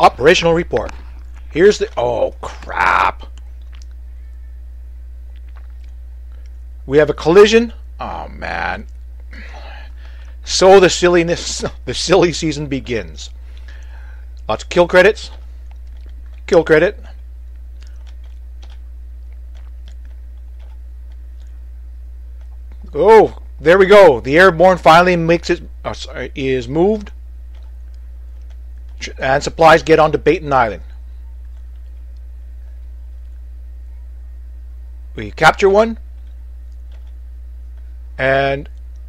Operational report. Here's the... Oh, crap. We have a collision. Oh, man. So the silliness, the silly season begins. Lots of kill credits. Kill credit. Oh, there we go. The airborne finally makes it, is moved. And supplies get onto Baton Island. We capture one. And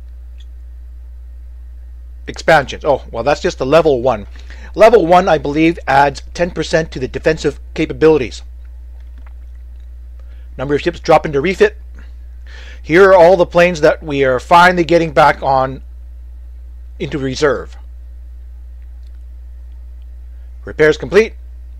expansions. Oh, well, that's just the level 1. Level 1, I believe, adds 10% to the defensive capabilities. Number of ships drop into refit. Here are all the planes that we are finally getting back on into reserve. Repairs complete.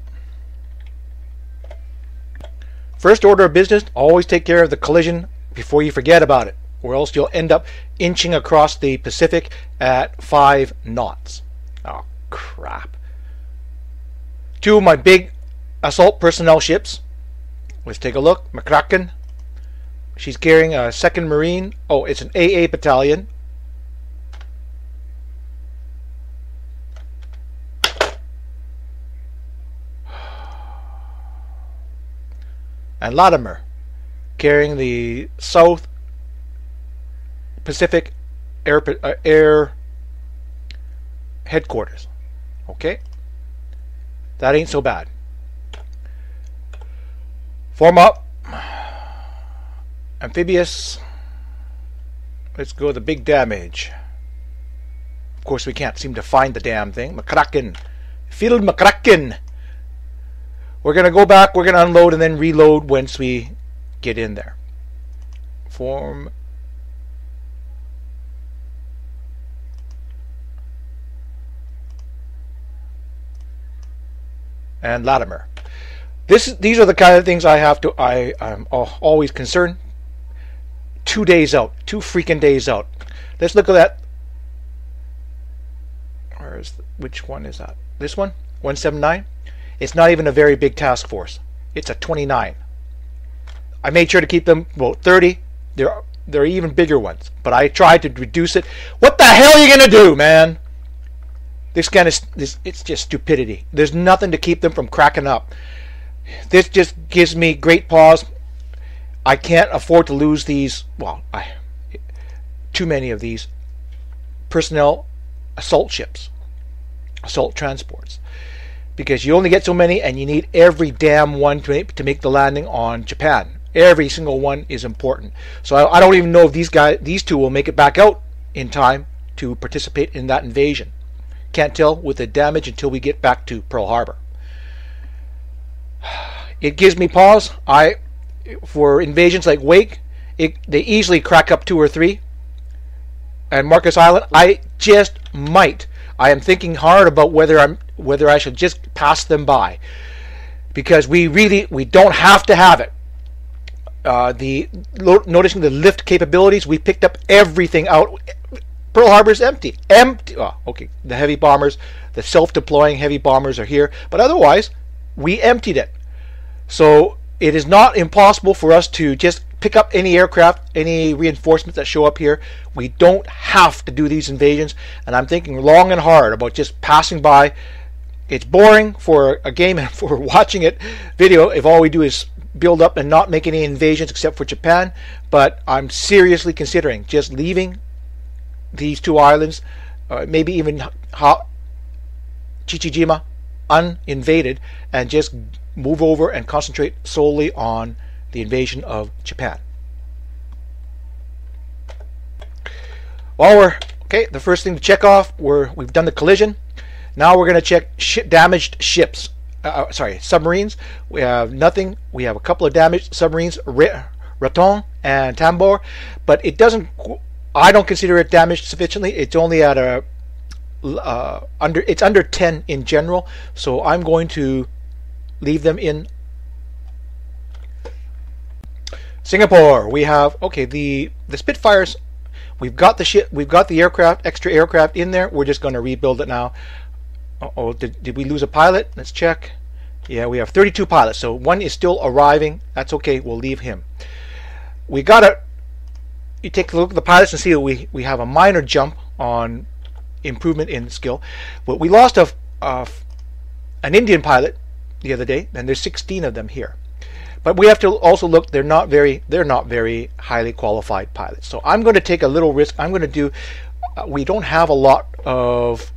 First order of business, always take care of the collision before you forget about it, or else you'll end up inching across the Pacific at 5 knots. Oh, crap. 2 of my big assault personnel ships. Let's take a look. McCracken. She's carrying a 2nd Marine. Oh, it's an AA battalion. And Latimer, carrying the South Pacific Air Headquarters. Okay, that ain't so bad. Form up. Amphibious. Let's go with the big damage. Of course, we can't seem to find the damn thing. McCracken. Field McCracken. We're going to go back, we're going to unload, and then reload once we get in there. Form. And Latimer. These are the kind of things I'm always concerned. 2 days out. 2 freaking days out. Let's look at that. Which one is that? This one? 179? It's not even a very big task force. It's a 29. I made sure to keep them, well, 30. There are even bigger ones, but I tried to reduce it. What the hell are you gonna do, man? It's just stupidity. There's nothing to keep them from cracking up. This just gives me great pause. I can't afford to lose these. Well, too many of these personnel assault ships, assault transports. Because you only get so many, and you need every damn one to make the landing on Japan. Every single one is important. So I don't even know if these 2 will make it back out in time to participate in that invasion. Can't tell with the damage until we get back to Pearl Harbor. It gives me pause. For invasions like Wake, they easily crack up 2 or 3. And Marcus Island, I just might. I am thinking hard about whether I should just pass them by, because we don't have to have it. Noticing the lift capabilities, we picked up everything out. Pearl Harbor's empty. Oh, okay, the heavy bombers, the self-deploying heavy bombers are here, but otherwise we emptied it. So it is not impossible for us to just pick up any aircraft, any reinforcements that show up here. We don't have to do these invasions, and I'm thinking long and hard about just passing by. It's boring for a game and for watching it video if all we do is build up and not make any invasions except for Japan, but I'm seriously considering just leaving these 2 islands, maybe even Chichijima uninvaded, and just move over and concentrate solely on the invasion of Japan. Well, okay. The first thing to check off, we've done the collision. Now we're going to check damaged ships. Submarines. We have nothing. We have a couple of damaged submarines, Raton and Tambor, but it doesn't. I don't consider it damaged sufficiently. It's only at a it's under 10 in general, so I'm going to leave them in Singapore. We have the Spitfires. We've got the ship. We've got the aircraft, extra aircraft in there. We're just going to rebuild it now. Uh-oh, did we lose a pilot? Let's check. Yeah, we have 32 pilots, so one is still arriving. That's okay, we'll leave him. We gotta, you take a look at the pilots and see that we have a minor jump on improvement in skill. But we lost an Indian pilot the other day, and there's 16 of them here. But we have to also look, they're not very highly qualified pilots. So I'm going to take a little risk. I'm going to do, we don't have a lot of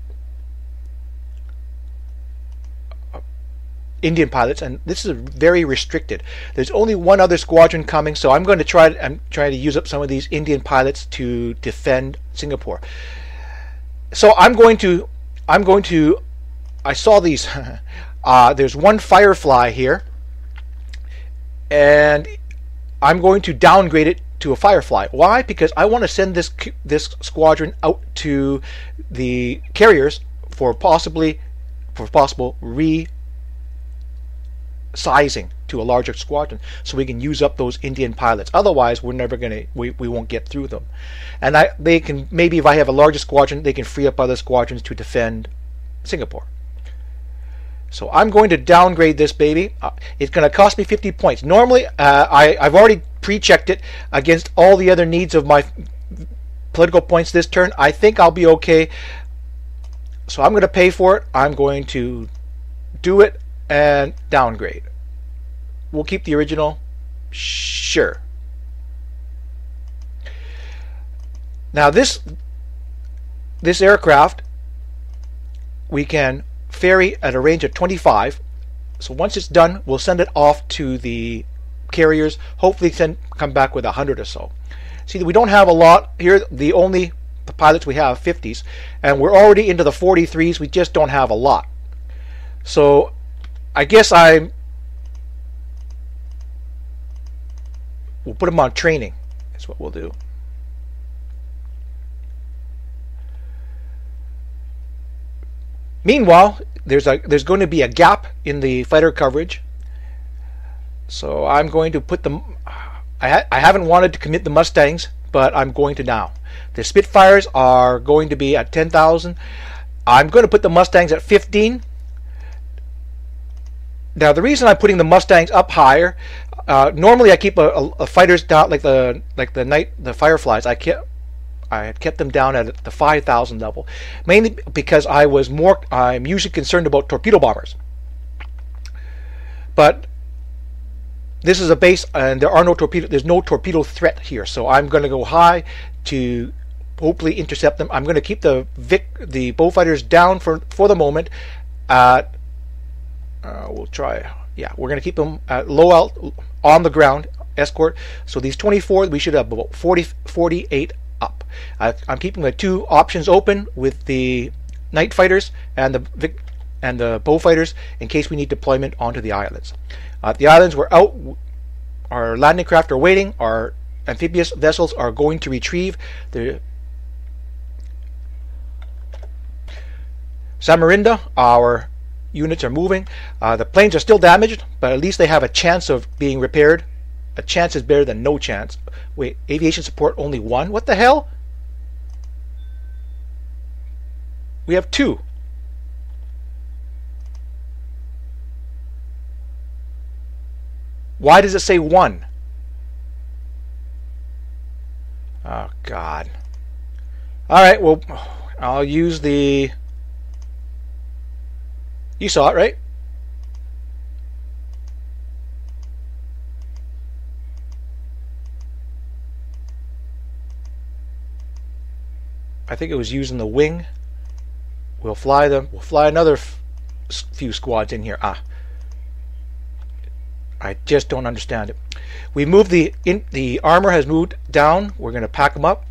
Indian pilots, and this is very restricted. There's only one other squadron coming, so I'm going to try to use up some of these Indian pilots to defend Singapore. So I'm going to I saw these there's one Firefly here, and I'm going to downgrade it to a Firefly. Why? Because I want to send this squadron out to the carriers for possible sizing to a larger squadron, so we can use up those Indian pilots. Otherwise, we're never gonna, we won't get through them. And they can, maybe if I have a larger squadron, they can free up other squadrons to defend Singapore. So I'm going to downgrade this baby. It's going to cost me 50 points. Normally, I've already pre-checked it against all the other needs of my political points this turn. I think I'll be okay. So I'm going to pay for it. I'm going to do it and downgrade. We'll keep the original. Sure. Now this aircraft we can ferry at a range of 25. So once it's done, we'll send it off to the carriers. Hopefully come back with 100 or so. See, we don't have a lot here. The pilots we have 50s, and we're already into the 43s. We just don't have a lot. So I guess we'll put them on training. That's what we'll do. Meanwhile, there's going to be a gap in the fighter coverage. So I'm going to put them. I haven't wanted to commit the Mustangs, but I'm going to now. The Spitfires are going to be at 10,000. I'm going to put the Mustangs at 15. Now the reason I'm putting the Mustangs up higher, normally I keep a fighters down like the Fireflies. I had kept them down at the 5,000 level, mainly because I'm usually concerned about torpedo bombers. But this is a base, and there's no torpedo threat here, so I'm going to go high to hopefully intercept them. I'm going to keep the Beaufighters down for the moment at. We'll try. Yeah, we're going to keep them at low on the ground escort. So these 24, we should have about 48 up. I'm keeping the two options open with the night fighters and the Beaufighters in case we need deployment onto the islands. The islands we're out. Our landing craft are waiting. Our amphibious vessels are going to retrieve the Samarinda. Our units are moving. The planes are still damaged, but at least they have a chance of being repaired. A chance is better than no chance. Wait, aviation support only one? What the hell? We have two. Why does it say one? Oh, God. Alright, well, I'll use the... You saw it, right? I think it was using the wing. We'll fly them. We'll fly another few squads in here. I just don't understand it. We moved the armor has moved down. We're going to pack them up.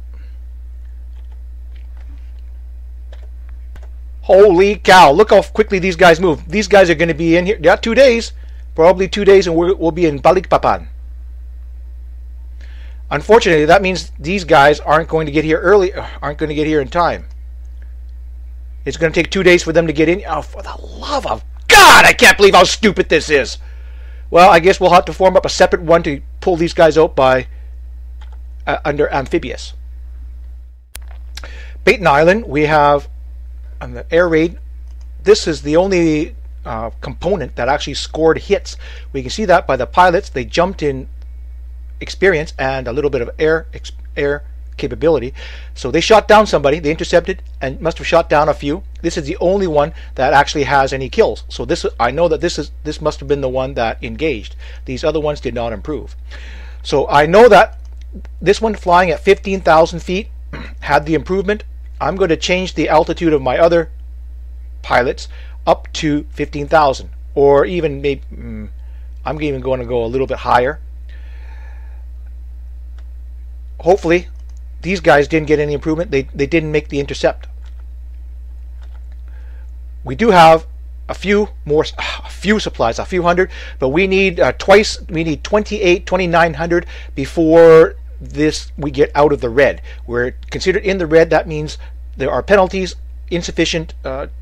Holy cow, look how quickly these guys move. These guys are going to be in here. Yeah, 2 days. Probably 2 days, and we'll be in Balikpapan. Unfortunately, that means these guys aren't going to get here early. Aren't going to get here in time. It's going to take 2 days for them to get in. Oh, for the love of God! I can't believe how stupid this is. Well, I guess we'll have to form up a separate one to pull these guys out by under amphibious. Baton Island, we have on the air raid this is the only component that actually scored hits. We can see that by the pilots. They jumped in experience and a little bit of air capability. So they shot down somebody, they intercepted and must have shot down a few. This is the only one that actually has any kills. So this, I know that this must have been the one that engaged. These other ones did not improve. So I know that this one flying at 15,000 feet had the improvement. I'm going to change the altitude of my other pilots up to 15,000, or even maybe I'm even going to go a little bit higher. Hopefully these guys didn't get any improvement. They didn't make the intercept. We do have a few supplies, a few hundred, but we need we need 2,900 before we get out of the red. We're considered in the red. That means there are penalties. Insufficient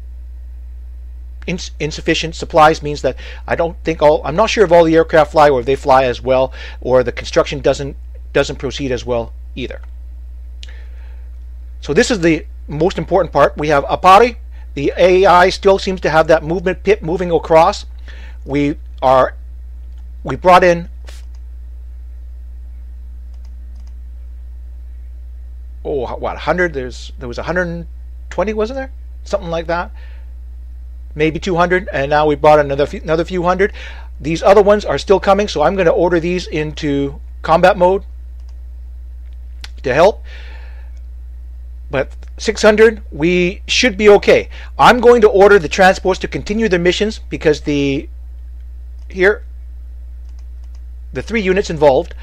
supplies means that I'm not sure if all the aircraft fly, or if they fly as well, or the construction doesn't proceed as well either. So this is the most important part. We have Apari. The AI still seems to have that movement pit moving across. We brought in what, 100? There was 120, wasn't there? Something like that. Maybe 200, and now we brought another few hundred. These other ones are still coming, so I'm going to order these into combat mode to help. But 600, we should be okay. I'm going to order the transports to continue their missions, because the 3 units involved,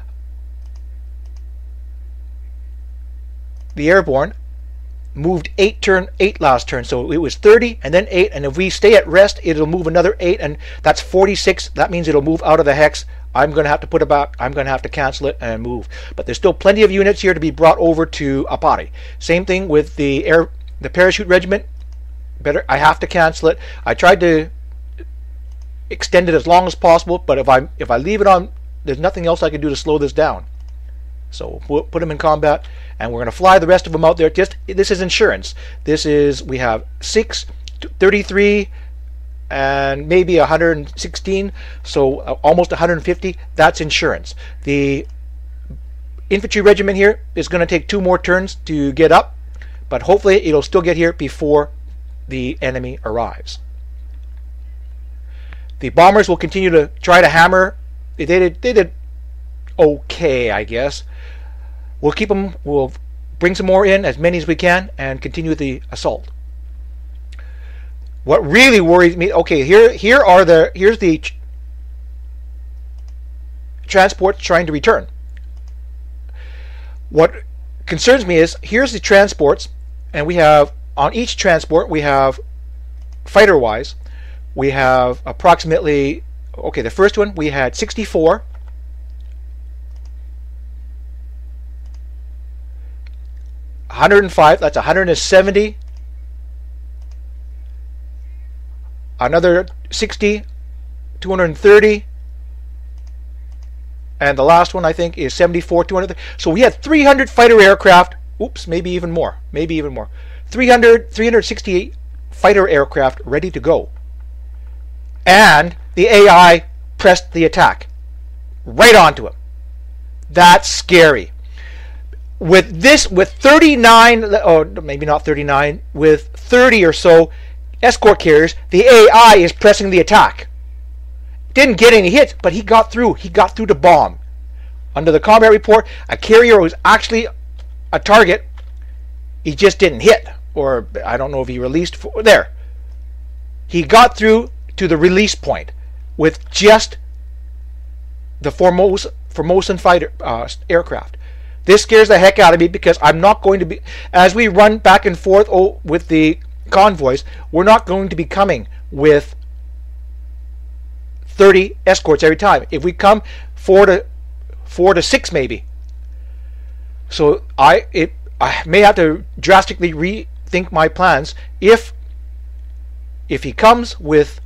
the airborne, moved 8 last turn, so it was 30 and then 8, and if we stay at rest it'll move another 8, and that's 46. That means it'll move out of the hex. I'm going to have to put it back. I'm going to have to cancel it and move. But there's still plenty of units here to be brought over to Apari. Same thing with the parachute regiment. I have to cancel it. I tried to extend it as long as possible, but if I leave it on, there's nothing else I can do to slow this down. So we'll put them in combat, and we're going to fly the rest of them out there. This is insurance. We have 6, 33, and maybe 116, so almost 150. That's insurance. The infantry regiment here is going to take 2 more turns to get up, but hopefully it'll still get here before the enemy arrives. The bombers will continue to try to hammer. They did okay, I guess. We'll keep them. We'll bring some more in, as many as we can, and continue the assault. What really worries me, okay, here's the transport trying to return. What concerns me is, here's the transports, and we have, on each transport, we have, fighter-wise, we have approximately, okay, the first one, we had 64. 105, that's 170. Another 60, 230, and the last one I think is 74, 200. So we had 300 fighter aircraft. Oops, maybe even more. 368 fighter aircraft ready to go. And the AI pressed the attack right onto him. That's scary. With 39, or maybe not 39, with 30 or so escort carriers, the AI is pressing the attack. Didn't get any hits, but he got through. He got through to bomb. Under the combat report, a carrier was actually a target. He just didn't hit, or I don't know if he released. There. He got through to the release point with just the Formosan fighter aircraft. This scares the heck out of me, because I'm not going to be, as we run back and forth with the convoys, we're not going to be coming with 30 escorts every time. If we come 4 to 6 maybe. So I may have to drastically rethink my plans. If he comes with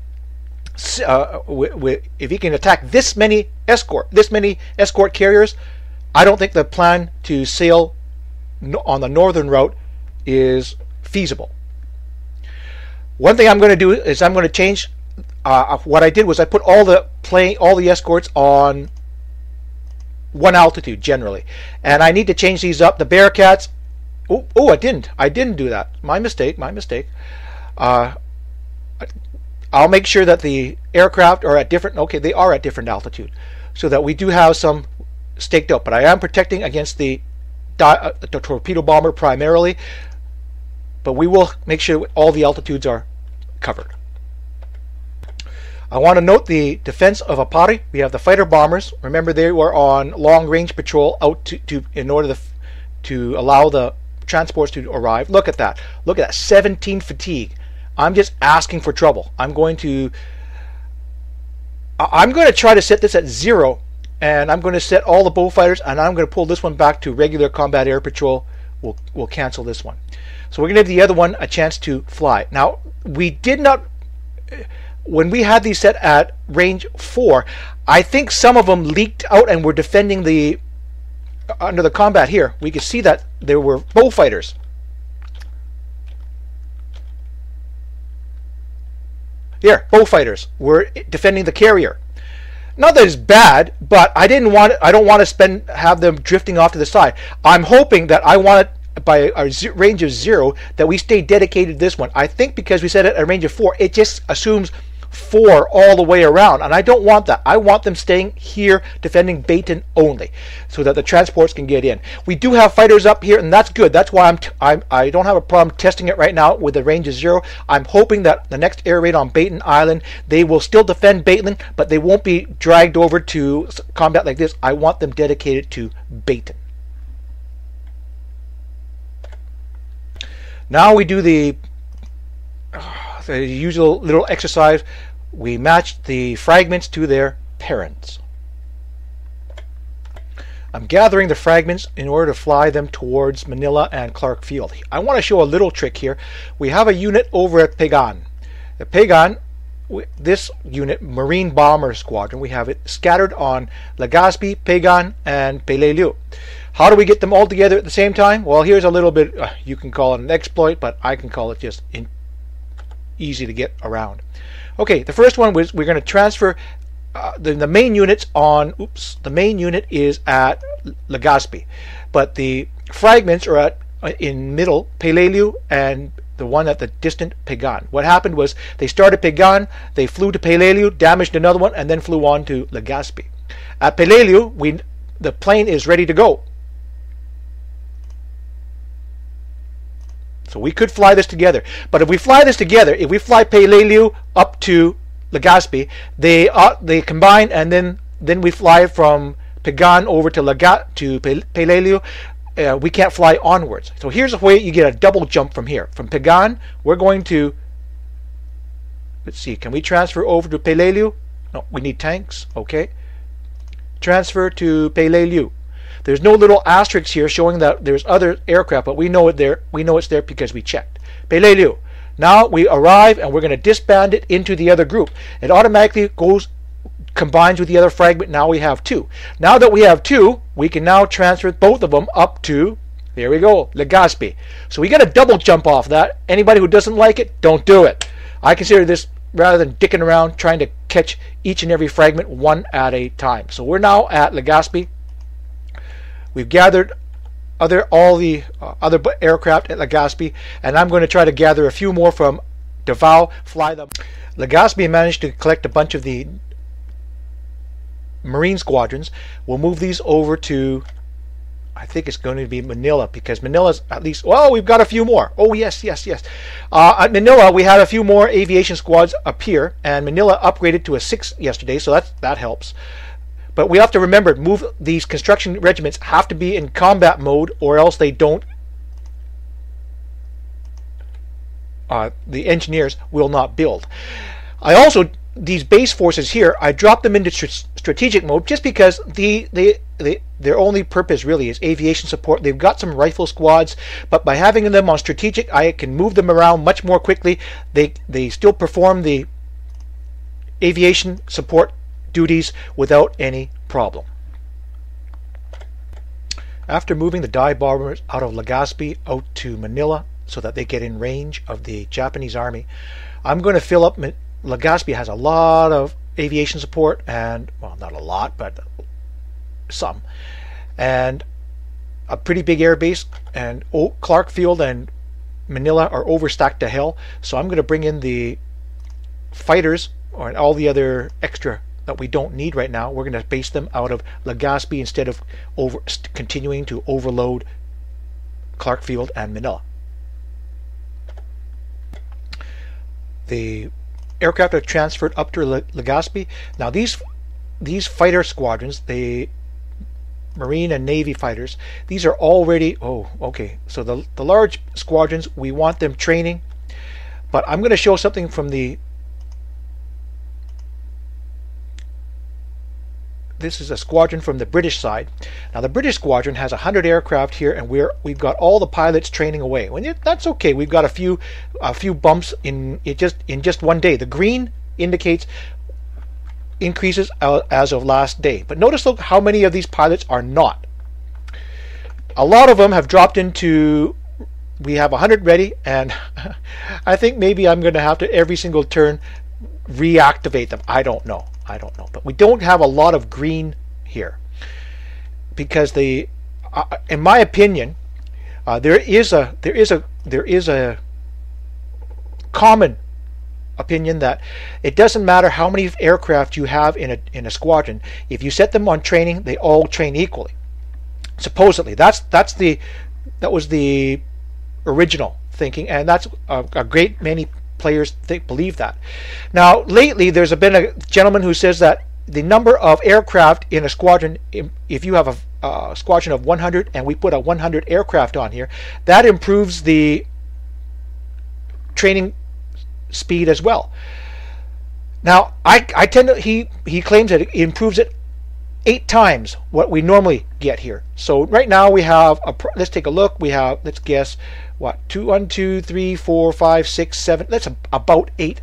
if he can attack this many escort carriers, I don't think the plan to sail on the northern route is feasible. One thing I'm going to do is I'm going to change. What I did was I put all the escorts on one altitude generally, and I need to change these up. The Bearcats. Oh, I didn't do that. My mistake. I'll make sure that the aircraft are at different. Okay, they are at different altitude, so that we do have some staked out. But I am protecting against the torpedo bomber primarily. But we will make sure all the altitudes are covered. I want to note the defense of Apari. We have the fighter bombers. Remember, they were on long-range patrol out in order to allow the transports to arrive. Look at that. Look at that. 17 fatigue. I'm just asking for trouble. I'm going to try to set this at 0, and I'm going to set all the bullfighters, and I'm going to pull this one back to regular combat air patrol. We'll cancel this one. So we're going to give the other one a chance to fly. Now, we did not, when we had these set at range 4, I think some of them leaked out and were defending the, under the combat here. We could see that there were bullfighters. Here, bullfighters were defending the carrier. Not that it's bad, but I don't want to have them drifting off to the side. I'm hoping that I want it by a range of 0 that we stay dedicated to this one. I think because we set it at a range of 4, it just assumes 4 all the way around, and I don't want that. I want them staying here defending Baton only, so that the transports can get in. We do have fighters up here, and that's good. That's why I don't have a problem testing it right now with a range of 0. I'm hoping that the next air raid on Baton Island, they will still defend Baton, but they won't be dragged over to combat like this. I want them dedicated to Baton. Now we do the usual little exercise. We match the fragments to their parents. I'm gathering the fragments in order to fly them towards Manila and Clark Field. I want to show a little trick here. We have a unit over at Pagan. The Pagan, this unit, Marine Bomber Squadron, we have it scattered on Legazpi, Pagan, and Peleliu. How do we get them all together at the same time? Well, here's a little bit, you can call it an exploit, but I can call it just easy to get around. Okay, the first one was we're going to transfer the main units on, the main unit is at Legazpi, but the fragments are at in middle, Peleliu, and the one at the distant Pagan. What happened was they started Pagan, they flew to Peleliu, damaged another one, and then flew on to Legazpi. At Peleliu, the plane is ready to go. So we could fly this together. But if we fly this together, if we fly Peleliu up to Legazpi, they combine, and then we fly from Pagan over to Peleliu. We can't fly onwards. So here's a way you get a double jump from here. From Pagan, we're going to, let's see, can we transfer over to Peleliu? No, we need tanks. Okay. Transfer to Peleliu. There's no little asterisk here showing that there's other aircraft, but we know it there. We know it's there because we checked. Peleliu. Now we arrive and we're going to disband it into the other group. It automatically combines with the other fragment. Now we have 2. Now that we have 2, we can now transfer both of them up to, there we go, Legazpi. So we get a double jump off that. Anybody who doesn't like it, don't do it. I consider this, rather than dicking around trying to catch each and every fragment one at a time. So we're now at Legazpi. We've gathered all the other aircraft at Legazpi, and I'm going to try to gather a few more from Davao, fly them. Legazpi managed to collect a bunch of the Marine squadrons. We'll move these over to, I think it's going to be Manila, because Manila's at least, well, we've got a few more. Oh, yes. At Manila, we had a few more aviation squads appear, and Manila upgraded to a 6 yesterday, so that helps. But we have to remember, these construction regiments have to be in combat mode, or else they don't. The engineers will not build. I also, these base forces here, I dropped them into strategic mode just because their only purpose really is aviation support. They've got some rifle squads, but by having them on strategic, I can move them around much more quickly. They still perform the aviation support duties without any problem. After moving the dive bombers out of Legazpi out to Manila, so that they get in range of the Japanese army. I'm going to fill up. Legazpi has a lot of aviation support, and well, not a lot, but some, and a pretty big air base, and Clark Field and Manila are overstacked to hell. So I'm going to bring in the fighters or all the other extra that we don't need right now. We're going to base them out of Legazpi instead of continuing to overload Clark Field and Manila. The aircraft are transferred up to Legazpi. Now these fighter squadrons, the Marine and Navy fighters, these are already, so the large squadrons, we want them training, but I'm going to show something from this is a squadron from the British side. Now the British squadron has 100 aircraft here, and we've got all the pilots training away. That's okay. We've got a few bumps in just one day. The green indicates increases as of last day. But notice look how many of these pilots are not. A lot of them have dropped into, we have 100 ready, and I think maybe I'm going to have to every single turn reactivate them. I don't know, but we don't have a lot of green here because in my opinion, there is a common opinion that it doesn't matter how many aircraft you have in a squadron. If you set them on training, they all train equally. Supposedly, that was the original thinking, and that's a great many players believe that. Now, lately, there's been a gentleman who says that the number of aircraft in a squadron, if you have a squadron of 100 and we put a 100 aircraft on here, that improves the training speed as well. Now, I tend to, he claims that it improves it 8 times what we normally get here. So right now we have let's take a look. We have, let's guess, what, 1, 2, 3, 4, 5, 6, 7. That's about eight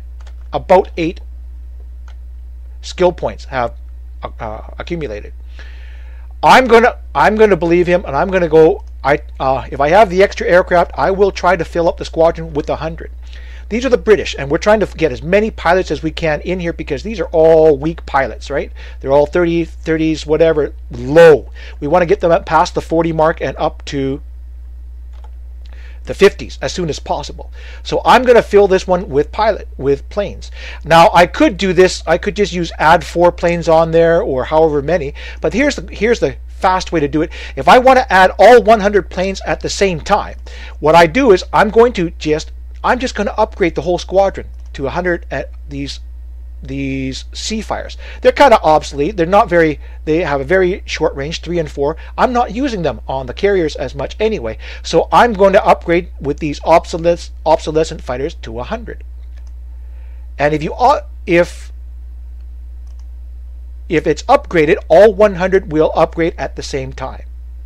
skill points have accumulated. I'm gonna believe him, and I'm gonna go. If I have the extra aircraft, I will try to fill up the squadron with 100. These are the British, and we're trying to get as many pilots as we can in here because these are all weak pilots, right? They're all 30s, whatever, low. We want to get them past the 40 mark and up to the 50s as soon as possible. So I'm going to fill this one with planes. Now I could do this. I could just use add 4 planes on there or however many. But here's the fast way to do it. If I want to add all 100 planes at the same time, what I do is I'm just going to upgrade the whole squadron to 100 at these Seafires. They're kind of obsolete. They have a very short range, 3 and 4. I'm not using them on the carriers as much anyway. So I'm going to upgrade with these obsolescent fighters to 100. And if it's upgraded, all 100 will upgrade at the same time.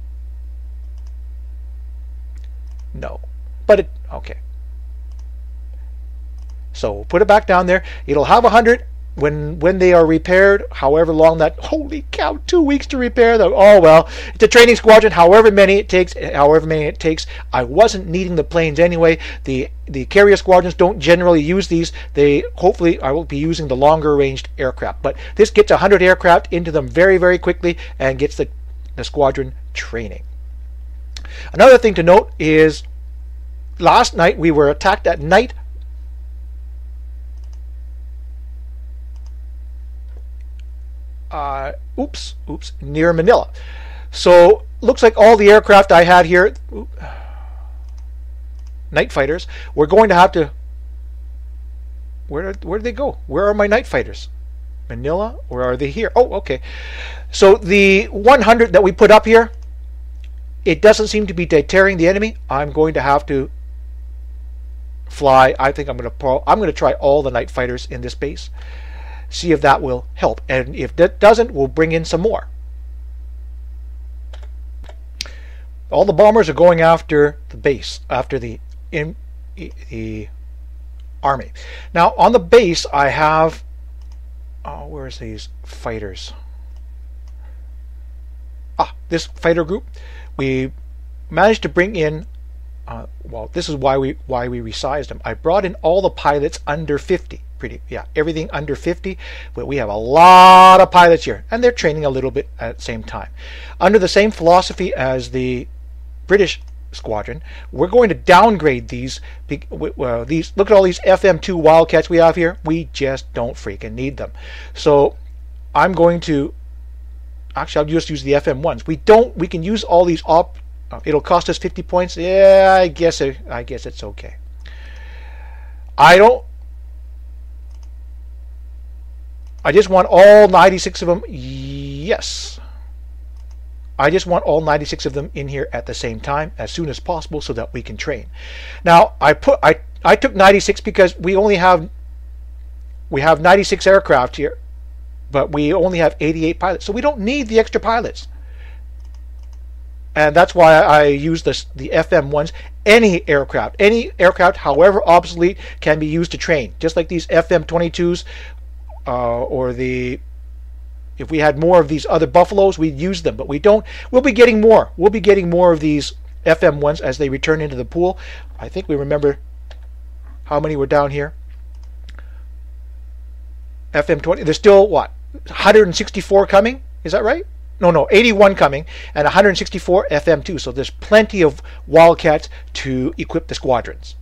No. But okay. So put it back down there. It'll have 100 when they are repaired, however long that, holy cow, 2 weeks to repair them. Oh well, it's a training squadron, however many it takes. I wasn't needing the planes anyway. The carrier squadrons don't generally use these. Hopefully I will be using the longer ranged aircraft. But this gets 100 aircraft into them very, very quickly and gets the squadron training. Another thing to note is last night we were attacked at night. Near Manila. So looks like all the aircraft I had here, night fighters, we're going to have to, where did they go? Where are my night fighters? Manila, or are they here? Oh, okay. So the 100 that we put up here, it doesn't seem to be deterring the enemy. I'm going to have to fly. I think I'm going to try all the night fighters in this base. See if that will help, and if that doesn't, we'll bring in some more. All the bombers are going after the base, after the army. Now on the base I have, where's these fighters? This fighter group. We managed to bring in well, this is why we resized them. I brought in all the pilots under 50. Everything under 50, but we have a lot of pilots here, and they're training a little bit at the same time. Under the same philosophy as the British squadron, we're going to downgrade these. Look at all these FM2 Wildcats we have here. We just don't freaking need them. So I'm going to actually, I'll just use the FM1s. We can use all these it'll cost us 50 points. Yeah, I guess it's okay. I just want all 96 of them. Yes. I just want all 96 of them in here at the same time as soon as possible so that we can train. Now, I took 96 because we have 96 aircraft here, but we only have 88 pilots. So we don't need the extra pilots. And that's why I use the FM1s. Any aircraft, however obsolete, can be used to train. Just like these FM22s, if we had more of these other Buffaloes, we'd use them, but we don't. We'll be getting more. We'll be getting more of these FM1s as they return into the pool. I think we remember how many were down here. FM20. There's still, what, 164 coming? Is that right? No, 81 coming and 164 FM2. So there's plenty of Wildcats to equip the squadrons.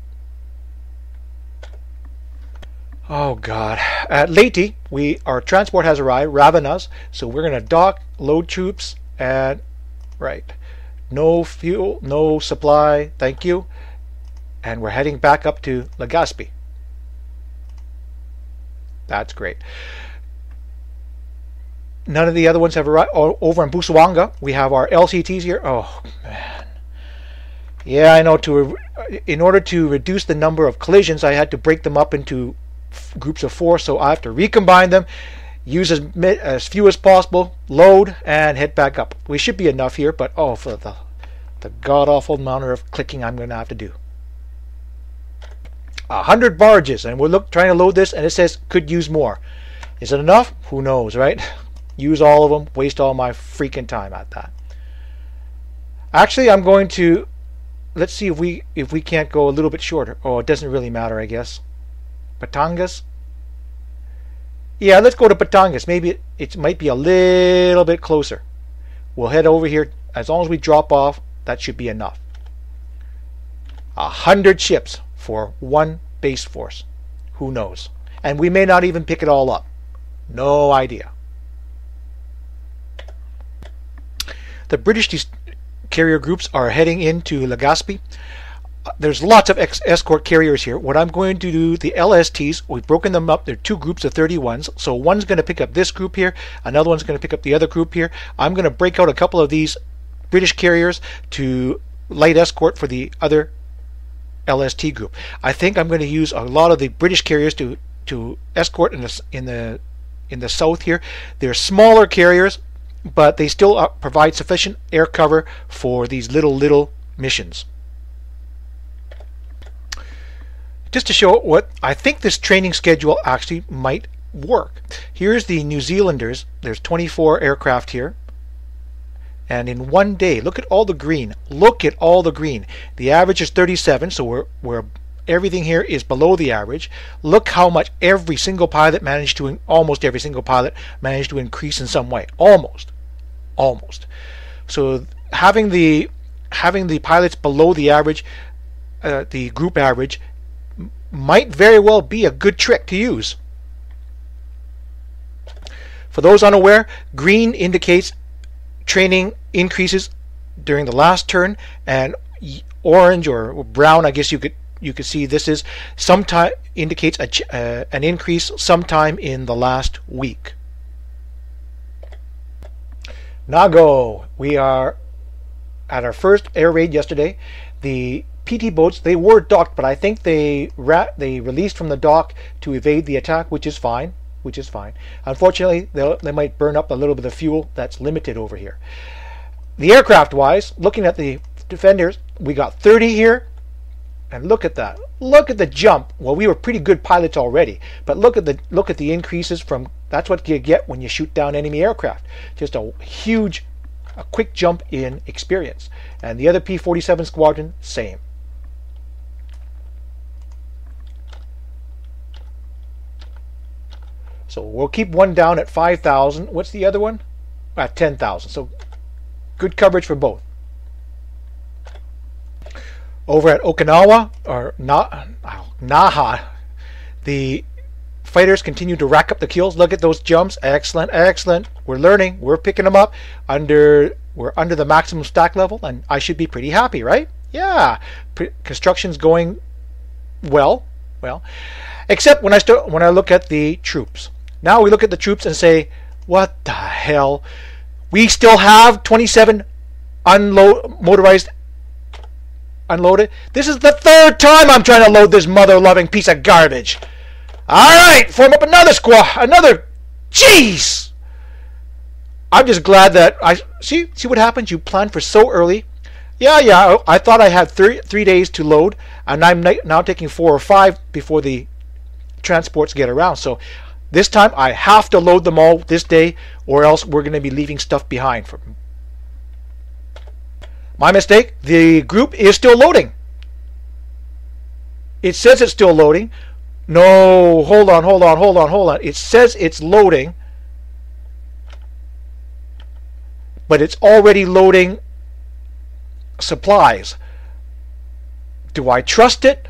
Oh God! At Leyte, our transport has arrived, Ravennas. So we're going to dock, load troops, and no fuel, no supply. Thank you. And we're heading back up to Legazpi. That's great. None of the other ones have arrived. Over in Busuanga, we have our LCTs here. Oh man. Yeah, I know. In order to reduce the number of collisions, I had to break them up into groups of 4, so I have to recombine them, use as few as possible, load, and head back up. We should be enough here, but for the god-awful amount of clicking I'm going to have to do. 100 barges, and we're trying to load this, and it says could use more. Is it enough? Who knows, right? Use all of them, waste all my freaking time at that. Actually, I'm going to, let's see if we can't go a little bit shorter. Oh, it doesn't really matter, I guess. Batangas? Yeah, let's go to Batangas. Maybe it might be a little bit closer. We'll head over here. As long as we drop off, that should be enough. 100 ships for one base force. Who knows? And we may not even pick it all up. No idea. The British carrier groups are heading into Legazpi. There's lots of escort carriers here. What I'm going to do, the LSTs, we've broken them up. They're 2 groups of 31s. So one's going to pick up this group here. Another one's going to pick up the other group here. I'm going to break out a couple of these British carriers to light escort for the other LST group. I think I'm going to use a lot of the British carriers to escort in the south here. They're smaller carriers, but they still provide sufficient air cover for these little missions. Just to show what I think this training schedule actually might work. Here's the New Zealanders. There's 24 aircraft here. And in one day, look at all the green. Look at all the green. The average is 37, so we're everything here is below the average. Look how much every single pilot managed to, almost every single pilot managed to increase in some way. Almost. So having the pilots below the average, the group average, might very well be a good trick to use. For those unaware, green indicates training increases during the last turn, and orange or brown, I guess you could see this is sometime indicates an increase sometime in the last week. Nago, we are at our first air raid yesterday. The PT boats, they were docked, but I think they released from the dock to evade the attack, which is fine. Unfortunately, they might burn up a little bit of fuel. That's limited over here. The aircraft wise, looking at the defenders, we got 30 here, and look at that. Look at the jump. Well, we were pretty good pilots already, but look at the increases from. That's what you get when you shoot down enemy aircraft. Just a quick jump in experience. And the other P-47 squadron, same. So we'll keep one down at 5,000. What's the other one? At 10,000. So good coverage for both. Over at Okinawa, or Naha, the fighters continue to rack up the kills. Look at those jumps. Excellent, excellent. We're learning. We're picking them up. We're under the maximum stack level, and I should be pretty happy, right? Yeah. Construction's going well. Except when I look at the troops. Now we look at the troops and say, what the hell? We still have 27 motorized unloaded. This is the third time I'm trying to load this mother-loving piece of garbage. Alright, form up another squad. Jeez! I'm just glad that see what happens. You plan for so early. Yeah, I thought I had 3 days to load, and I'm now taking 4 or 5 before the transports get around. So this time I have to load them all this day, or else we're going to be leaving stuff behind. My mistake. The group is still loading. It says it's still loading. No, hold on. It says it's loading, but it's already loading supplies. Do I trust it?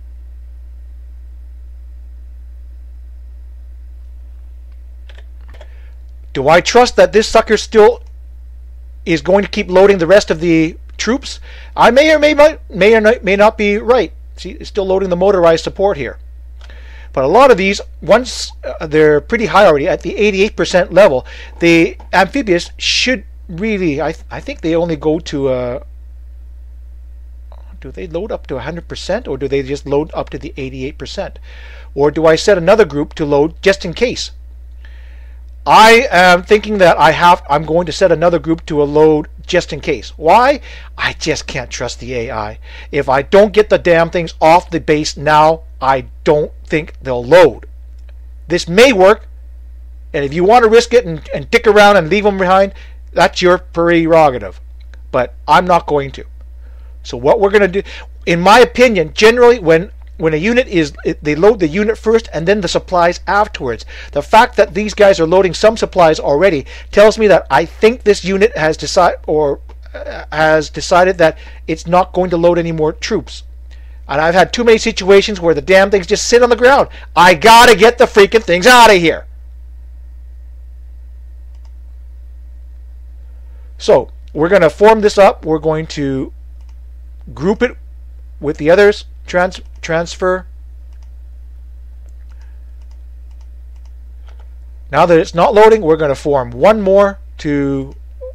Do I trust that this sucker still is going to keep loading the rest of the troops? I may or may not be right. See, it's still loading the motorized support here. But a lot of these, once they're pretty high already, at the 88% level, the amphibious should really, I think they only go to, do they load up to 100%, or do they just load up to the 88%? Or do I set another group to load just in case? I am thinking that I'm going to set another group to a load just in case. Why? I just can't trust the AI. If I don't get the damn things off the base now, I don't think they'll load. This may work, and if you want to risk it and dick around and leave them behind, that's your prerogative. But I'm not going to. So what we're going to do, in my opinion, generally when a unit they load the unit first and then the supplies afterwards. The fact that these guys are loading some supplies already tells me that I think this unit has decided that it's not going to load any more troops. And I've had too many situations where the damn things just sit on the ground. I gotta get the freaking things out of here. So we're going to form this up. We're going to group it with the others. Transfer. Now that it's not loading, we're going to form one more to.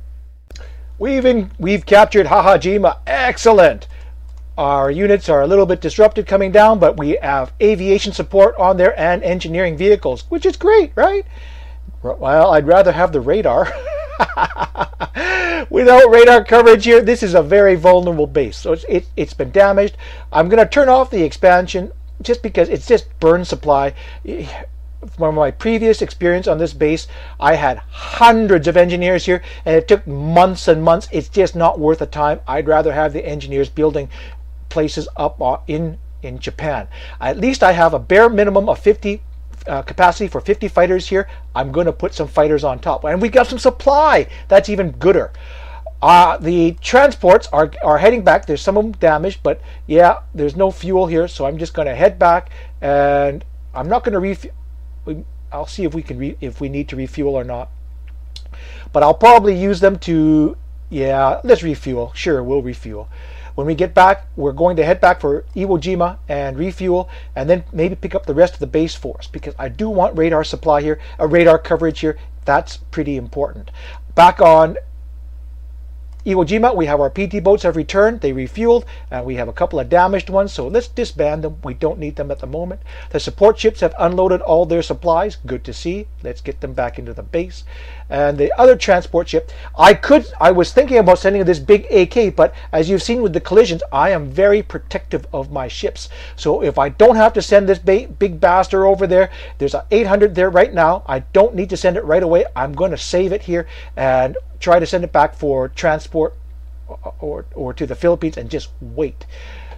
We've captured Hahajima. Excellent. Our units are a little bit disrupted coming down, but we have aviation support on there and engineering vehicles, which is great, right? Well, I'd rather have the radar. Without radar coverage here, this is a very vulnerable base. So it's been damaged. I'm going to turn off the expansion just because it's just burn supply. From my previous experience on this base, I had hundreds of engineers here, and it took months and months. It's just not worth the time. I'd rather have the engineers building places up in Japan. At least I have a bare minimum of 50 capacity for 50 fighters here. I'm going to put some fighters on top, and we got some supply. That's even gooder. The transports are heading back. There's some of them damaged, but yeah, there's no fuel here, so I'm just going to head back, and I'm not going to refuel. I'll see if we need to refuel or not, but I'll probably use them to. Yeah, let's refuel. Sure, we'll refuel. When we get back, we're going to head back for Iwo Jima and refuel, and then maybe pick up the rest of the base force, because I do want radar supply here, radar coverage here. That's pretty important. Back on Iwo Jima, we have our PT boats have returned. They refueled, and we have a couple of damaged ones, so let's disband them. We don't need them at the moment. The support ships have unloaded all their supplies. Good to see. Let's get them back into the base. And the other transport ship, I was thinking about sending this big AK, but as you've seen with the collisions, I am very protective of my ships. So if I don't have to send this big bastard over there, there's an 800 there right now. I don't need to send it right away. I'm going to save it here and try to send it back for transport or to the Philippines and just wait.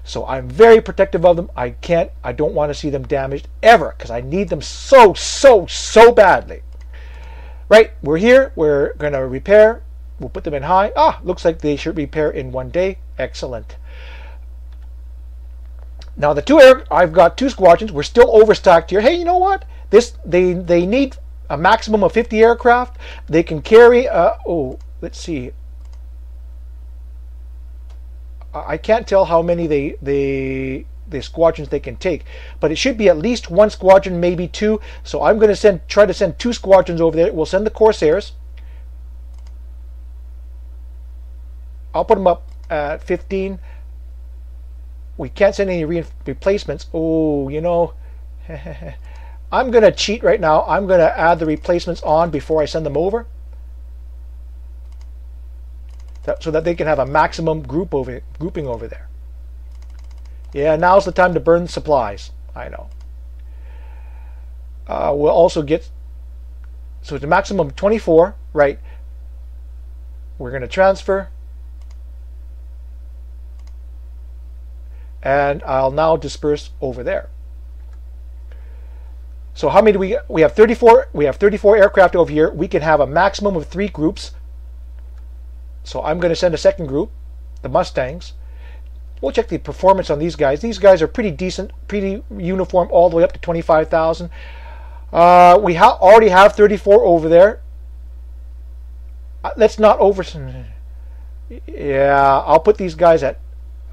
So I'm very protective of them. I don't want to see them damaged ever because I need them so badly. Right, we're here. We're going to repair. We'll put them in high. Looks like they should repair in 1 day. Excellent. Now I've got 2 squadrons. We're still overstacked here. Hey, you know what? They need a maximum of 50 aircraft. They can carry. Let's see. I can't tell how many the squadrons they can take, but it should be at least 1 squadron, maybe 2. So I'm going to try to send 2 squadrons over there. We'll send the Corsairs. I'll put them up at 15. We can't send any replacements. Oh, you know, I'm going to cheat right now. I'm going to add the replacements on before I send them over, so that they can have a maximum grouping over there. Yeah, now's the time to burn supplies. I know. We'll also get, so it's a maximum of 24, right? We're going to transfer. And I'll now disperse over there. So how many do we have 34. We have 34 aircraft over here. We can have a maximum of 3 groups. So I'm going to send a second group, the Mustangs. We'll check the performance on these guys. These guys are pretty decent, pretty uniform, all the way up to 25,000. We already have 34 over there. Let's not over. Yeah, I'll put these guys at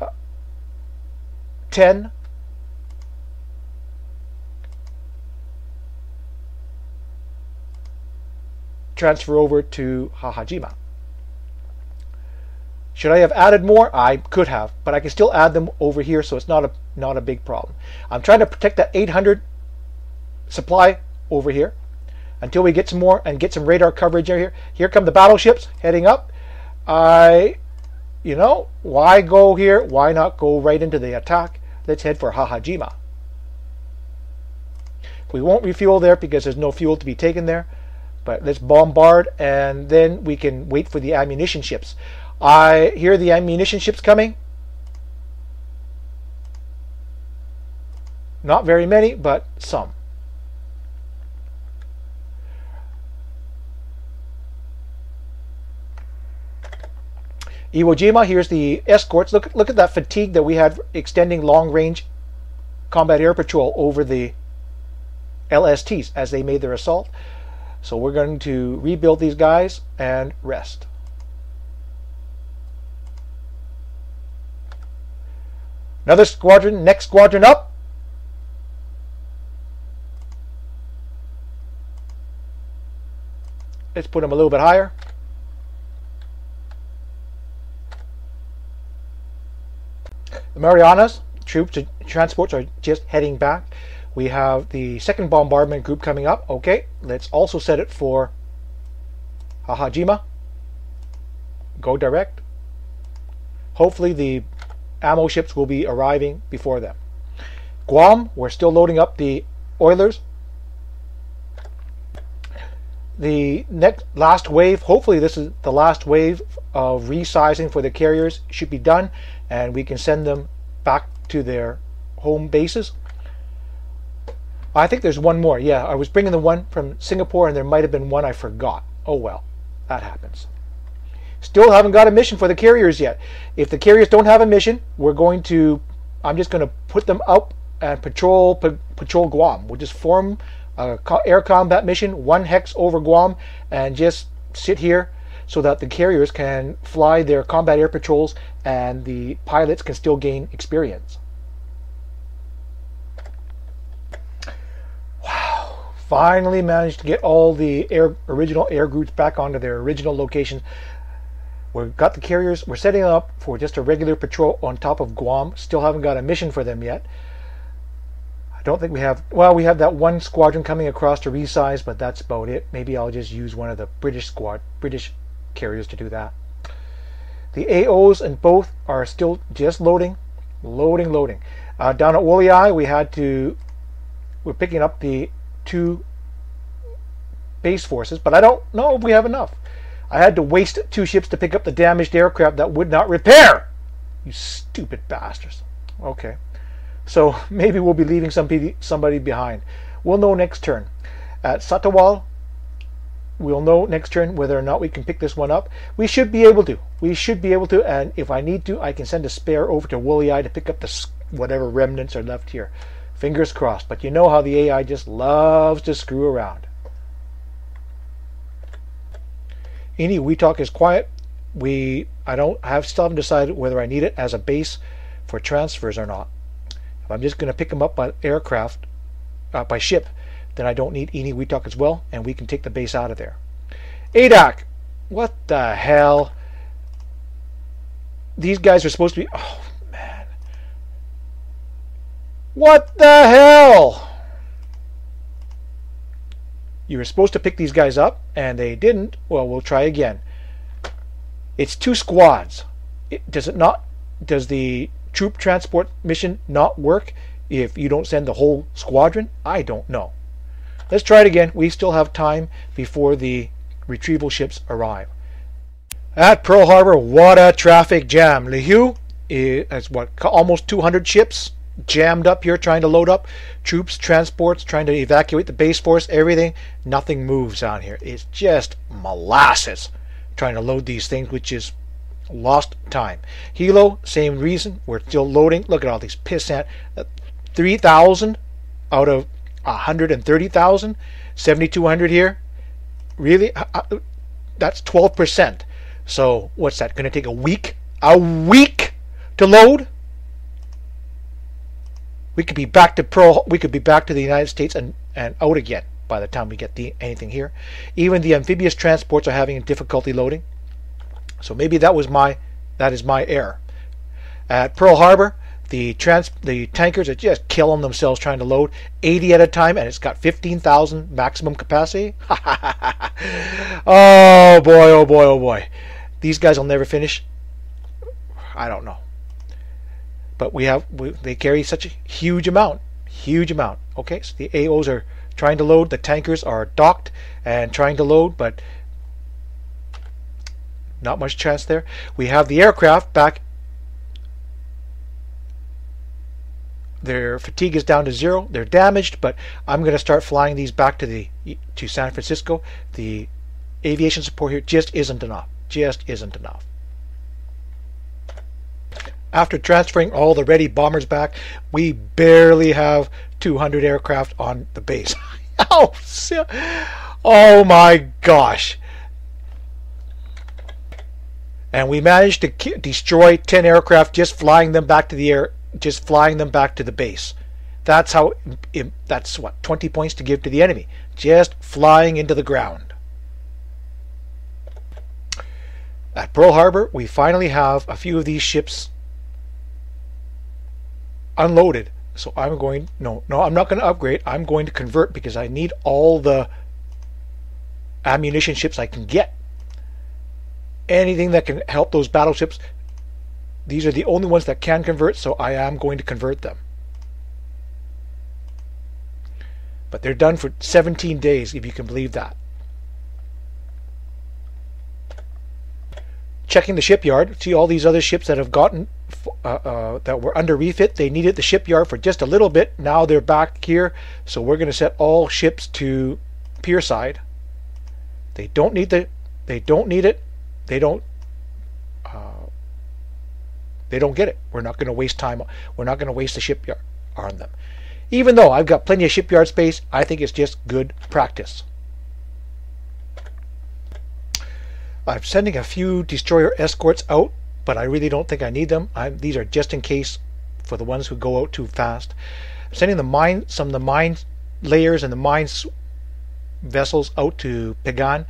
10. Transfer over to Hahajima. Should I have added more? I could have, but I can still add them over here, so it's not a big problem. I'm trying to protect that 800 supply over here until we get some more and get some radar coverage here. Here come the battleships heading up. You know, why go here? Why not go right into the attack? Let's head for Hahajima. We won't refuel there because there's no fuel to be taken there, but let's bombard and then we can wait for the ammunition ships. I hear the ammunition ships coming. Not very many, but some. Iwo Jima, here's the escorts. Look at that fatigue that we had extending long-range combat air patrol over the LSTs as they made their assault. So we're going to rebuild these guys and rest. Another squadron, next squadron up. Let's put them a little bit higher. The Marianas troops and transports are just heading back. We have the second bombardment group coming up. Okay, let's also set it for Hahajima. Go direct. Hopefully the ammo ships will be arriving before them. Guam, we're still loading up the Oilers. The last wave, hopefully this is the last wave of resizing for the carriers, should be done, and we can send them back to their home bases. I think there's one more. Yeah, I was bringing the one from Singapore and there might have been one I forgot. Oh well, that happens. Still haven't got a mission for the carriers yet. If the carriers don't have a mission, I'm just going to put them up and patrol Guam. We'll just form a air combat mission, 1 hex over Guam, and just sit here so that the carriers can fly their combat air patrols and the pilots can still gain experience. Wow, finally managed to get all the original air groups back onto their original locations. We've got the carriers. We're setting up for just a regular patrol on top of Guam. Still haven't got a mission for them yet. I don't think we have. Well, we have that 1 squadron coming across to resize, but that's about it. Maybe I'll just use one of the British carriers to do that. The AOs in both are still just loading. Down at Woliai, we're picking up the 2 base forces, but I don't know if we have enough. I had to waste 2 ships to pick up the damaged aircraft that would not repair. You stupid bastards. Okay. So maybe we'll be leaving somebody behind. We'll know next turn. At Satawal, we'll know next turn whether or not we can pick this one up. We should be able to. We should be able to, and if I need to, I can send a spare over to Woolly Eye to pick up the whatever remnants are left here. Fingers crossed. But you know how the AI just loves to screw around. We talk is quiet. I still haven't decided whether I need it as a base for transfers or not. If I'm just going to pick them up by aircraft, by ship, then I don't need Ini Weetalk as well, and we can take the base out of there. ADAC! What the hell? These guys are supposed to be... Oh, man. What the hell? You were supposed to pick these guys up, and they didn't. Well, we'll try again. It's 2 squads. Does the troop transport mission not work if you don't send the whole squadron? I don't know. Let's try it again. We still have time before the retrieval ships arrive. At Pearl Harbor, what a traffic jam. Lihu is almost 200 ships jammed up here trying to load up troops, transports, trying to evacuate the base force, everything. Nothing moves on here. It's just molasses trying to load these things, which is lost time. Hilo, same reason. We're still loading. Look at all these pissant. 3,000 out of 130,000. 7,200 here. Really? That's 12%. So what's that? Going to take a week? A week to load? We could be back to We could be back to the United States and out again by the time we get anything here. Even the amphibious transports are having difficulty loading. So maybe that is my error. At Pearl Harbor, the tankers are just killing themselves trying to load 80 at a time, and it's got 15,000 maximum capacity. Oh boy, oh boy, oh boy. These guys will never finish. I don't know. But they carry such a huge amount. Huge amount. Okay, so the AOs are trying to load. The tankers are docked and trying to load, but not much chance there. We have the aircraft back. Their fatigue is down to 0. They're damaged, but I'm going to start flying these back to San Francisco. The aviation support here just isn't enough. Just isn't enough. After transferring all the ready bombers back, we barely have 200 aircraft on the base. Oh my gosh. And we managed to destroy 10 aircraft just flying them back to the air, just flying them back to the base. That's what, 20 points to give to the enemy, just flying into the ground. At Pearl Harbor, we finally have a few of these ships unloaded. So I'm going, no, I'm not going to upgrade. I'm going to convert because I need all the ammunition ships I can get. Anything that can help those battleships. These are the only ones that can convert, so I am going to convert them. But they're done for 17 days, if you can believe that. Checking the shipyard. See all these other ships that have gotten that were under refit. They needed the shipyard for just a little bit. Now they're back here, so we're going to set all ships to pier side. They don't need it. They don't get it. We're not going to waste time. We're not going to waste the shipyard on them. Even though I've got plenty of shipyard space, I think it's just good practice. I'm sending a few destroyer escorts out, but I really don't think I need them. These are just in case for the ones who go out too fast. I'm sending some of the mine layers and the mine vessels out to Pagan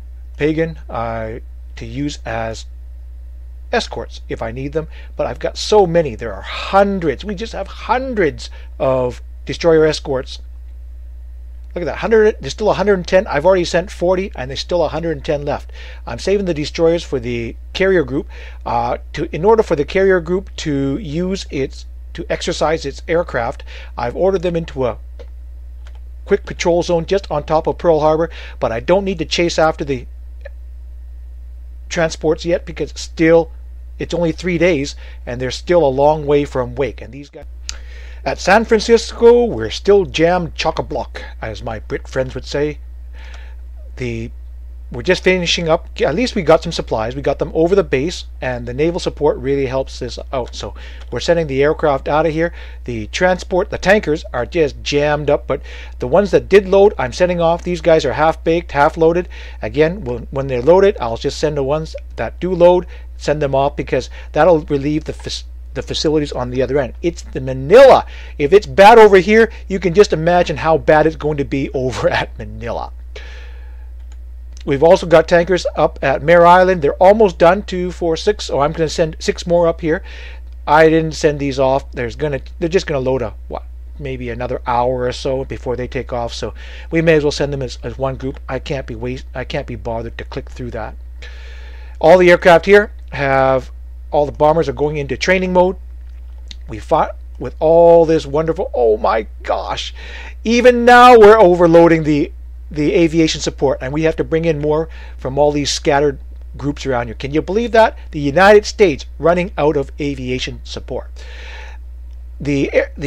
to use as escorts if I need them. But I've got so many. There are hundreds. We just have hundreds of destroyer escorts. Look at that, 100. There's still 110. I've already sent 40, and there's still 110 left. I'm saving the destroyers for the carrier group. In order for the carrier group to exercise its aircraft, I've ordered them into a quick patrol zone just on top of Pearl Harbor. But I don't need to chase after the transports yet because it's still It's only 3 days, and they're still a long way from Wake. And these guys at San Francisco, we're still jammed chock-a-block, as my Brit friends would say. We're just finishing up. At least we got some supplies. We got them over the base, and the naval support really helps this out. So we're sending the aircraft out of here. The transport, the tankers are just jammed up, but the ones that did load, I'm sending off. These guys are half baked, half loaded. Again, when they're loaded, I'll just send the ones that do load, send them off, because that'll relieve the facilities on the other end. It's the Manila. If it's bad over here, you can just imagine how bad it's going to be over at Manila. We've also got tankers up at Mare Island. They're almost done, 2, 4, 6. Oh, I'm going to send 6 more up here. I didn't send these off. They're just going to load maybe another hour or so before they take off. So we may as well send them as one group. I can't be bothered to click through that. All the aircraft here all the bombers are going into training mode. We fought with all this wonderful. Oh my gosh! Even now we're overloading the aviation support, and we have to bring in more from all these scattered groups around here. Can you believe that? The United States running out of aviation support. We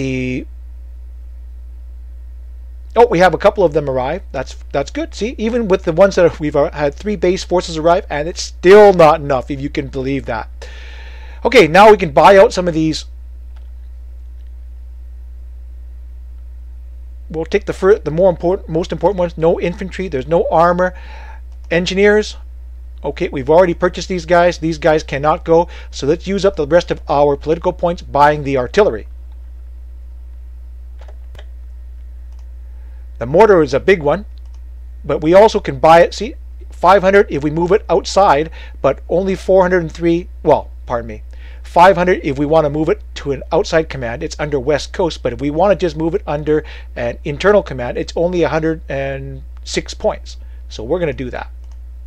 have a couple of them arrive. That's good. See, even with the ones that we've had 3 base forces arrive, and it's still not enough, if you can believe that. Okay, now we can buy out some of these. We'll take the most important ones. No infantry. There's no armor. Engineers. Okay, we've already purchased these guys. These guys cannot go. So let's use up the rest of our political points buying the artillery. The mortar is a big one, but we also can buy it. See, 500 if we move it outside, but only 403. Well, pardon me. 500 if we want to move it to an outside command. It's under West Coast, but if we want to just move it under an internal command, it's only 106 points. So we're going to do that.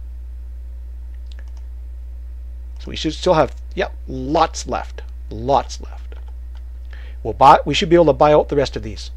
So we should still have, lots left. Lots left. We should be able to buy out the rest of these.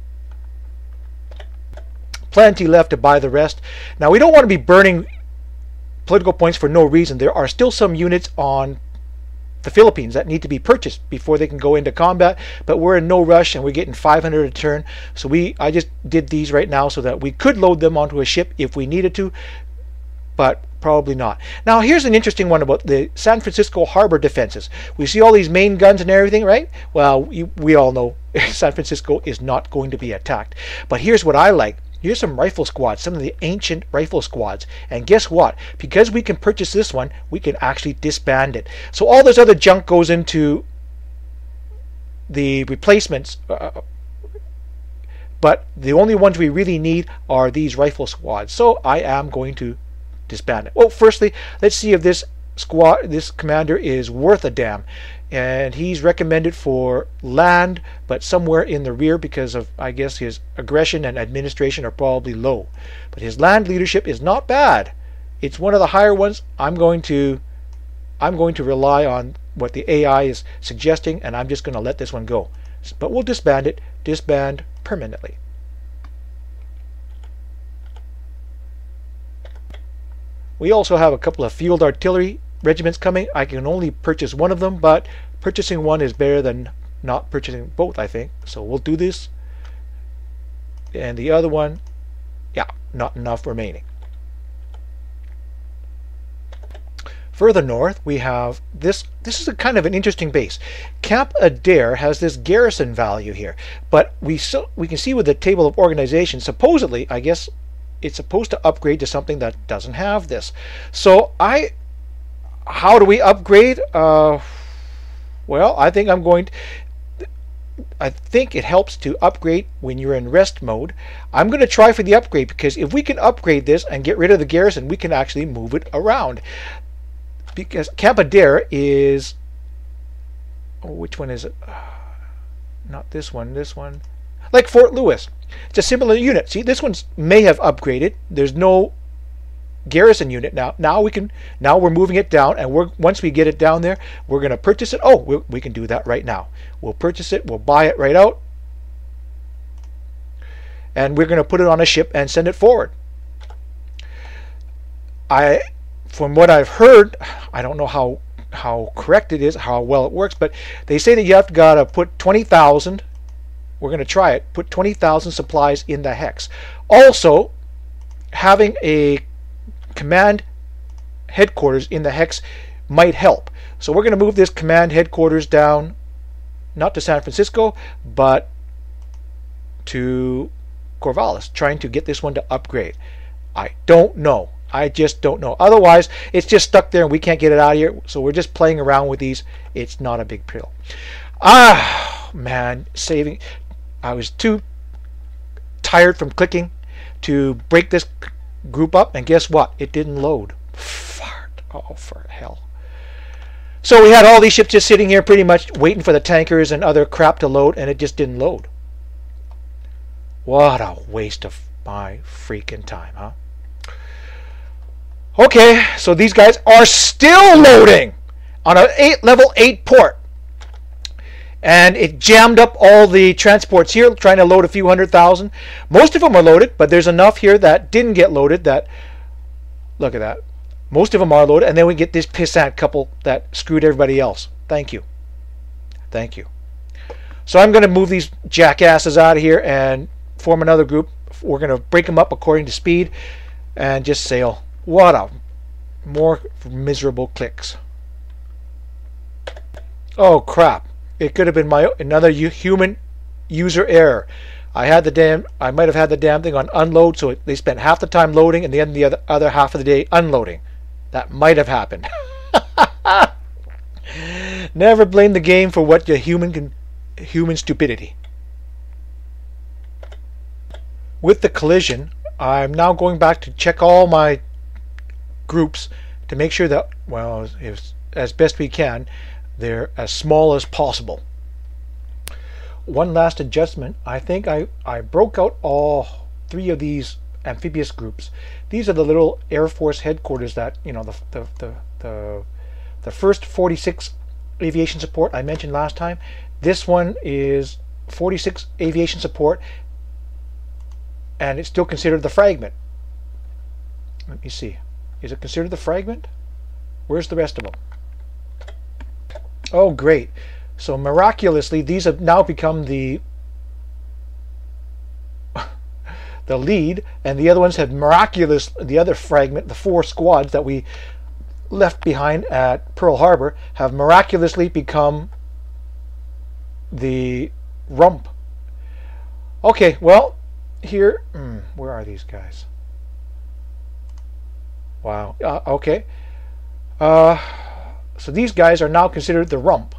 Plenty left to buy the rest. Now, we don't want to be burning political points for no reason. There are still some units on the Philippines that need to be purchased before they can go into combat, but we're in no rush, and we're getting 500 a turn. So I just did these right now so that we could load them onto a ship if we needed to, but probably not. Now, here's an interesting one about the San Francisco harbor defenses. We see all these main guns and everything, right? Well, we all know San Francisco is not going to be attacked. But here's what I like. Here's some rifle squads, some of the ancient rifle squads. And guess what? Because we can purchase this one, we can actually disband it. So all this other junk goes into the replacements. But the only ones we really need are these rifle squads. So I am going to disband it. Well, firstly, let's see if this commander is worth a damn. And he's recommended for land, but somewhere in the rear because of, I guess, his aggression and administration are probably low. But his land leadership is not bad. It's one of the higher ones. I'm going to rely on what the AI is suggesting, and I'm just going to let this one go. But we'll disband it, disband permanently. We also have a couple of field artillery regiments coming. I can only purchase one of them, but purchasing one is better than not purchasing both, I think. So we'll do this. And the other one, not enough remaining. Further north, we have this. This is a kind of an interesting base. Camp Adair has this garrison value here, but we can see with the table of organization, supposedly, I guess, it's supposed to upgrade to something that doesn't have this. So how do we upgrade? Well, I think it helps to upgrade when you're in rest mode. I'm going to try for the upgrade, because if we can upgrade this and get rid of the garrison, we can actually move it around. Because Camp Adair is... Oh, which one is it? Not this one, this one. Like Fort Lewis. It's a similar unit. See, this one may have upgraded. There's no garrison unit now. Now we're moving it down, and once we get it down there, we're going to purchase it. Oh, we can do that right now. We'll purchase it. We'll buy it right out, and we're going to put it on a ship and send it forward. From what I've heard, I don't know how how correct it is, how well it works, but they say that you have got to put 20,000. We're going to try it. Put 20,000 supplies in the hex. Also, having a command headquarters in the hex might help. So we're going to move this command headquarters down, not to San Francisco, but to Corvallis, trying to get this one to upgrade. I don't know. I just don't know. Otherwise, it's just stuck there and we can't get it out of here. So we're just playing around with these. It's not a big deal. Man, saving. I was too tired from clicking to break this group up, and guess what? It didn't load. Fart. Oh, for hell. So we had all these ships just sitting here pretty much waiting for the tankers and other crap to load, and it just didn't load. What a waste of my freaking time, huh? Okay, so these guys are still loading on a level 8 port. And it jammed up all the transports here, trying to load a few 100,000. Most of them are loaded, but there's enough here that didn't get loaded that, look at that. Most of them are loaded, and then we get this pissant couple that screwed everybody else. Thank you. Thank you. So I'm going to move these jackasses out of here and form another group. We're going to break them up according to speed and just sail. What a more miserable clicks. Oh crap. It could have been another human user error. I might have had the damn thing on unload, so they spent half the time loading and then the other half of the day unloading. That might have happened. Never blame the game for what your human stupidity. With the collision, I'm now going back to check all my groups to make sure that, well, as best we can, they're as small as possible. One last adjustment. I think I broke out all 3 of these amphibious groups. These are the little Air Force headquarters that, you know, the first 46 aviation support I mentioned last time. This one is 46 aviation support, and it's still considered the fragment. Let me see. Is it considered the fragment? Where's the rest of them? Oh, great. So miraculously, these have now become the lead, and the other ones have the other fragment, the 4 squads that we left behind at Pearl Harbor, have miraculously become the rump. Okay, well, here, where are these guys? Wow. Okay. So these guys are now considered the rump.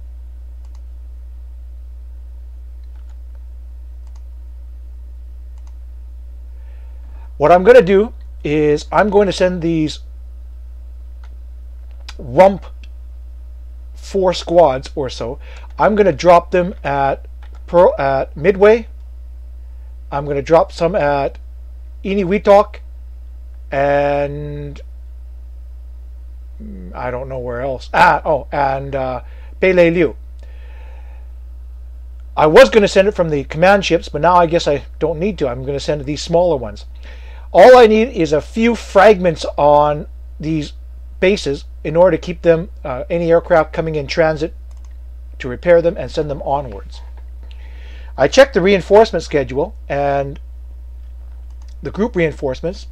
What I'm going to do is I'm going to send these rump 4 squads or so. I'm going to drop them at Midway. I'm going to drop some at Inuitok, and I don't know where else. And Peleliu. I was going to send it from the command ships, but now I guess I don't need to. I'm going to send these smaller ones. All I need is a few fragments on these bases in order to keep them, any aircraft coming in transit, to repair them and send them onwards. I checked the reinforcement schedule and the group reinforcements.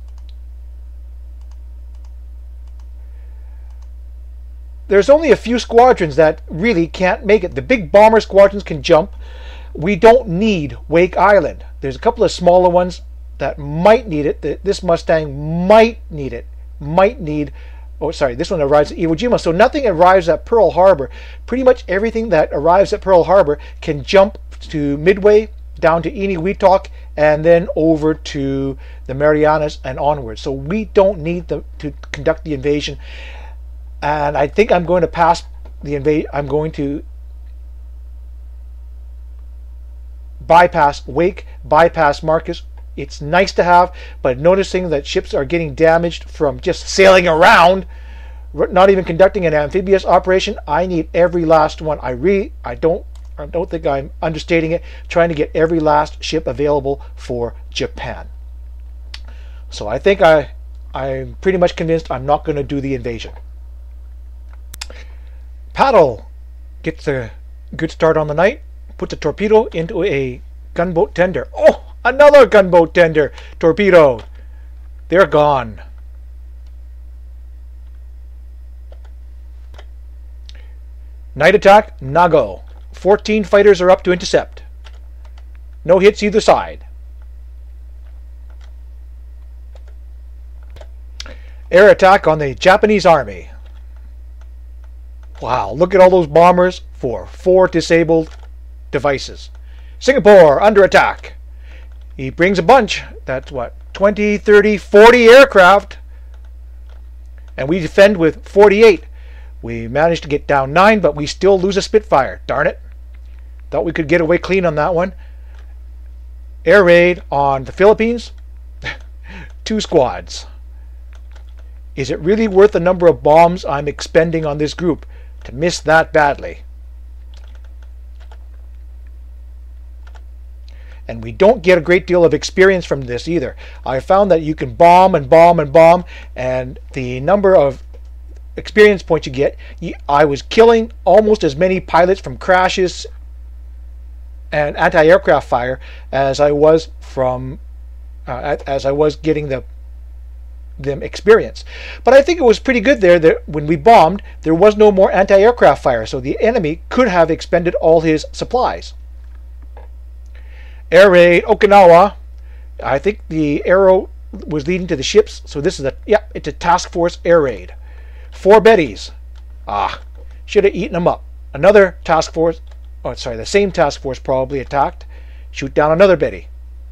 There's only a few squadrons that really can't make it. The big bomber squadrons can jump. We don't need Wake Island. There's a couple of smaller ones that might need it. This Mustang might need it. Oh, sorry, this one arrives at Iwo Jima. So nothing arrives at Pearl Harbor. Pretty much everything that arrives at Pearl Harbor can jump to Midway, down to Inuitok, and then over to the Marianas and onwards. So we don't need to conduct the invasion. And I think I'm going to pass the invasion. I'm going to bypass Wake, bypass Marcus. It's nice to have, but noticing that ships are getting damaged from just sailing around, not even conducting an amphibious operation, I need every last one. I don't think I'm understating it, trying to get every last ship available for Japan. So I think I'm pretty much convinced I'm not going to do the invasion. Paddle gets a good start on the night. Puts a torpedo into a gunboat tender. Oh, another gunboat tender torpedo. They're gone. Night attack, Nago. 14 fighters are up to intercept. No hits either side. Air attack on the Japanese army. Wow, look at all those bombers for 4 disabled devices. Singapore under attack. He brings a bunch. That's what, 20, 30, 40 aircraft. And we defend with 48. We managed to get down 9, but we still lose a Spitfire. Darn it. Thought we could get away clean on that one. Air raid on the Philippines. 2 squads. Is it really worth the number of bombs I'm expending on this group to miss that badly? And we don't get a great deal of experience from this either. I found that you can bomb and bomb and bomb, and the number of experience points you get, I was killing almost as many pilots from crashes and anti-aircraft fire as I was from getting them experience. But I think it was pretty good there that when we bombed, there was no more anti-aircraft fire, so the enemy could have expended all his supplies. Air raid Okinawa. I think the arrow was leading to the ships, so this is it's a task force air raid. 4 Bettys. Should have eaten them up. Another task force, the same task force probably attacked. Shoot down another Betty.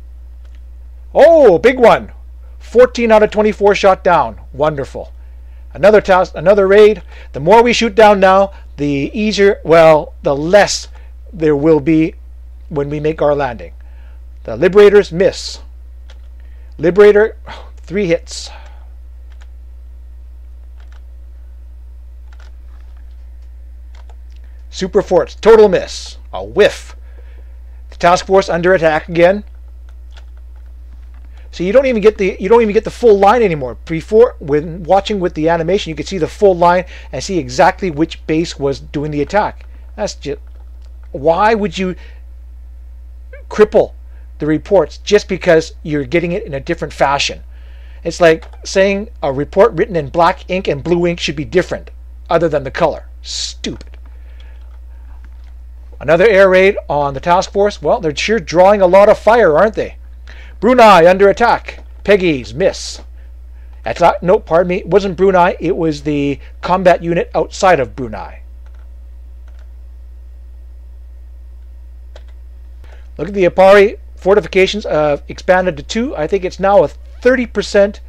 Oh, big one. 14 out of 24 shot down. Wonderful. Another raid. The more we shoot down now, the easier, the less there will be when we make our landing. The Liberators miss. Liberator, 3 hits. Super Forts, total miss. A whiff. The task force under attack again. So you don't even get the full line anymore. Before, when watching with the animation, you could see the full line and see exactly which base was doing the attack. That's just, why would you cripple the reports just because you're getting it in a different fashion? It's like saying a report written in black ink and blue ink should be different other than the color. Stupid. Another air raid on the task force. Well, they're sure drawing a lot of fire, aren't they? Brunei under attack. Peggy's miss. No, pardon me. It wasn't Brunei. It was the combat unit outside of Brunei. Look at the Apari fortifications expanded to 2. I think it's now a 30%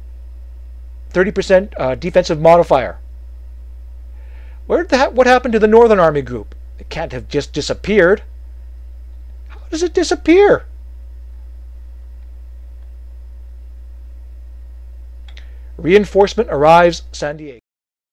defensive modifier. What happened to the Northern Army group? It can't have just disappeared. How does it disappear? Reinforcement arrives San Diego.